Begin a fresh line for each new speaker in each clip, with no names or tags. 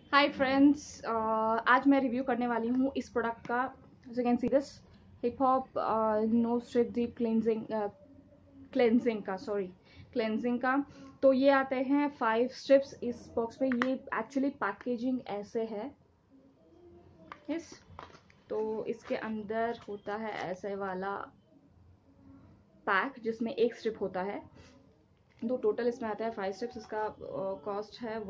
Hi friends, आज मैं review करने वाली हूँ इस प्रोडक्ट का। You can see this hip hop nose strip deep cleansing का। तो ये आते हैं 5 स्ट्रिप्स इस बॉक्स में। ये एक्चुअली पैकेजिंग ऐसे है इस, तो इसके अंदर होता है ऐसे वाला पैक जिसमें एक स्ट्रिप होता है। तो टोटल इसमें आता है 5 स्ट्रिप्स। इसका कॉस्ट है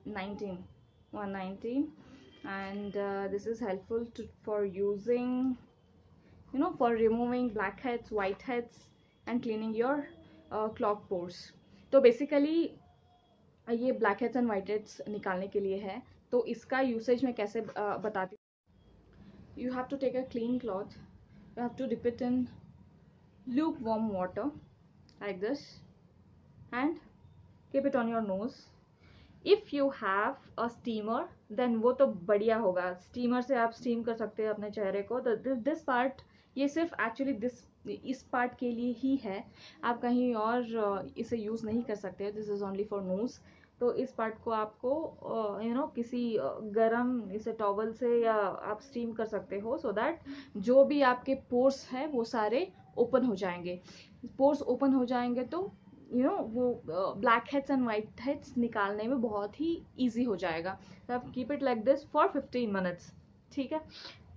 119 and this is helpful for using, for removing blackheads, whiteheads and cleaning your clogged pores. तो बेसिकली ये blackheads and whiteheads निकालने के लिए है। तो इसका यूसेज मैं कैसे बताती हूँ। You have to take a clean cloth, you have to dip it in lukewarm water like this and keep it on your nose. If you have a steamer then वो तो बढ़िया होगा। स्टीमर से आप स्टीम कर सकते हैं अपने चेहरे को। तो दिस पार्ट, ये सिर्फ एक्चुअली इस पार्ट के लिए ही है। आप कहीं और इसे यूज़ नहीं कर सकते। This is only for nose. तो इस पार्ट को आपको किसी गरम इसे टॉवल से या आप स्टीम कर सकते हो, सो दैट जो भी आपके पोर्स है वो सारे ओपन हो जाएंगे। पोर्स ओपन हो जाएंगे तो वो black heads and white heads निकालने में बहुत ही ईजी हो जाएगा। तो आप keep it like this for 15 minutes. ठीक है।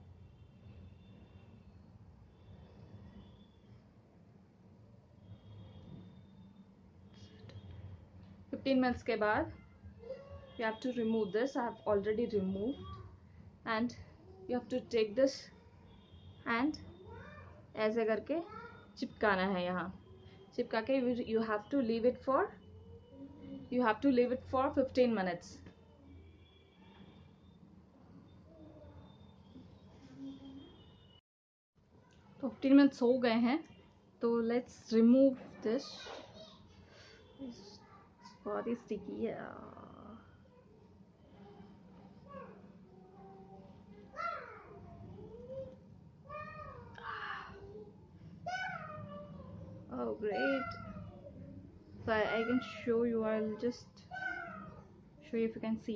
15 मिनट्स के बाद you have to remove this. I have already removed and you have to take this and ऐसे करके चिपकाना है। यहाँ चिपका के you have to leave it for 15 minutes. तो 15 मिनट्स हो गए हैं, तो लेट्स रिमूव दिस। बहुत ही स्टिकी है। Oh, great. So I can show you. I'll just show you if you can see.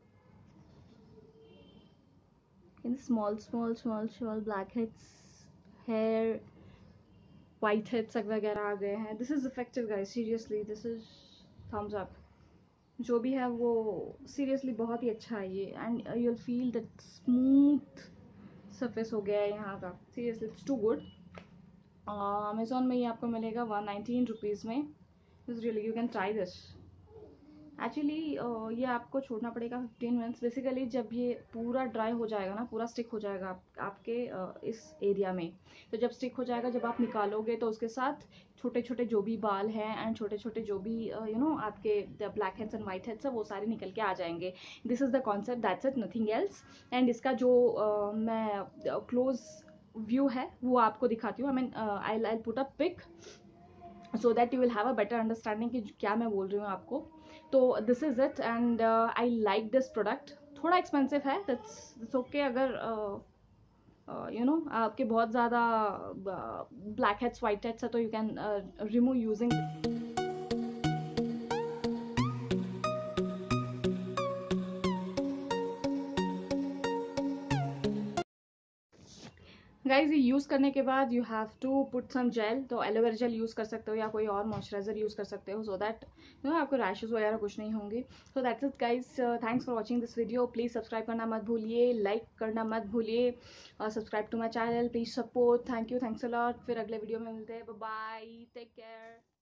In small blackheads, hair, whiteheads वगैरह आ गए हैं. This is effective, guys. Seriously, this is thumbs up. जो भी है वो सीरियसली बहुत ही अच्छा है ये। And you'll feel that smooth surface हो गया है यहाँ का। Seriously it's too good. Amazon में ये आपको मिलेगा 119 रुपीज़ में। This really, you can try this. Actually ये आपको छोड़ना पड़ेगा 15 मिनट्स। बेसिकली जब ये पूरा ड्राई हो जाएगा ना, पूरा स्टिक हो जाएगा आपके इस एरिया में। तो जब स्टिक हो जाएगा, जब आप निकालोगे तो उसके साथ छोटे छोटे जो भी बाल हैं एंड छोटे छोटे जो भी आपके black heads and white heads है, वो सारे निकल के आ जाएंगे। This is the concept, that's it, nothing else. And इसका जो मैं क्लोज व्यू है वो आपको दिखाती हूँ। I mean I put a pic so that you will have a better understanding कि क्या मैं बोल रही हूँ आपको। तो this is it and I like this product. थोड़ा एक्सपेंसिव है, दैट्स ओके। अगर आपके बहुत ज़्यादा ब्लैक हेड्स वाइट हेड्स है तो you can remove using. Guys ये यूज़ करने के बाद you have to put some gel. तो एलोवेरा जेल यूज़ कर सकते हो या कोई और मॉइस्चराइजर यूज़ कर सकते हो, सो दैट आपको रैशेस वगैरह कुछ नहीं होंगे। So that's it guys, thanks for watching this video. Please subscribe करना मत भूलिए, लाइक करना मत भूलिए, subscribe to my channel, please support. Thank you, thanks a lot. फिर अगले वीडियो में मिलते हैं। Bye, take care.